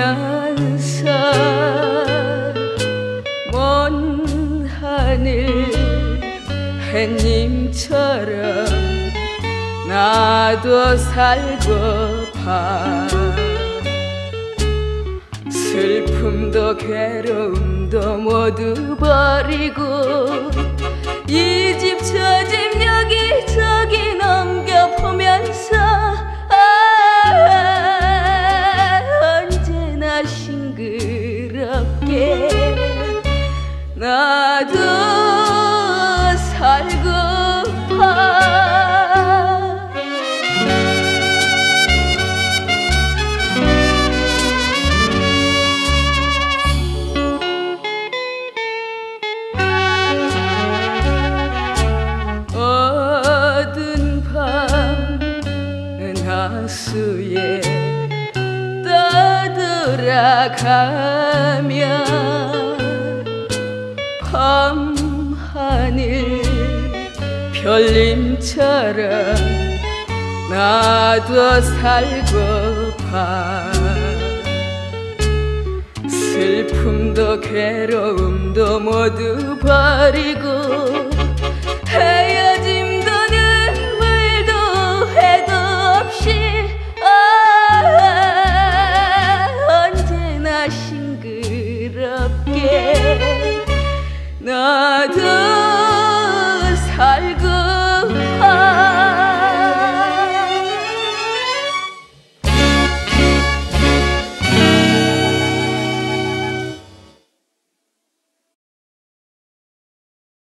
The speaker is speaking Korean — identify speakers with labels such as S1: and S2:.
S1: 보면서 먼 하늘 햇님처럼 나도 살고파. 슬픔도 괴로움도 모두 버리고 이 집 저 집 여기저기 넘겨보면서 언제나 싱그럽게 나도 살고파. 하수에 떠들어가며 밤하늘 별님처럼 나도 살고파. 슬픔도 괴로움도 모두 버리고 헤어짐도 눈물도 해도 없이 언제나 싱그럽게 나